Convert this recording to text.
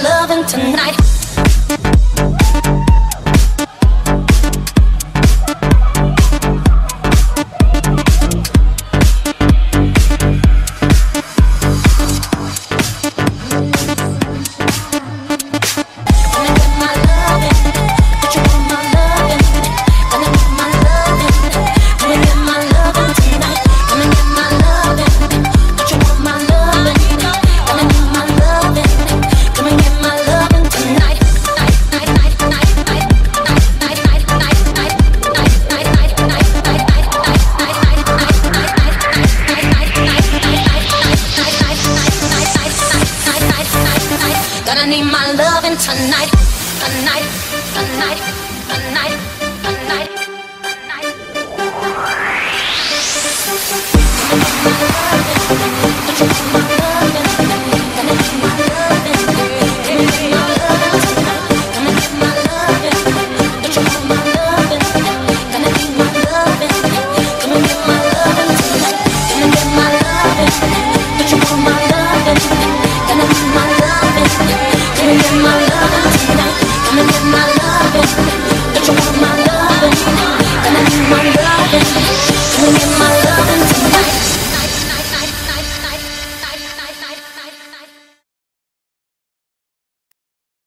loving tonight. Gonna need my loving tonight, tonight, tonight, tonight, tonight, tonight. Don't you want my loving? Gonna need my loving. Give me my loving tonight. Gonna get my loving. Don't you want my loving? Gonna need my loving. Gonna get my loving tonight. Gonna get my loving. Don't you want my loving? Gonna need my loving. Give me my loving tonight.